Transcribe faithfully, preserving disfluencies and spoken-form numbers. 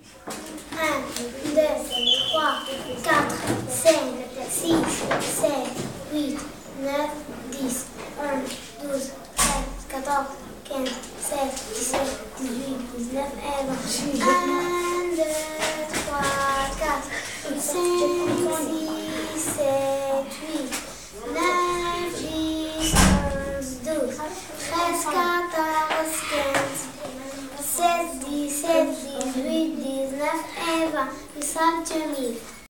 un, deux, trois, quatre, cinq, six, sept, huit, neuf, dix, onze, douze, treize, quatorze, quinze, seize, dix-sept, dix-huit, dix-neuf et vingt. un, deux, trois, quatre, cinq, six, sept, huit, neuf, dix, onze, douze, treize, quatorze, quinze, seize, dix-sept, dix-huit, dix-neuf et vingt. Nous sommes deux mille.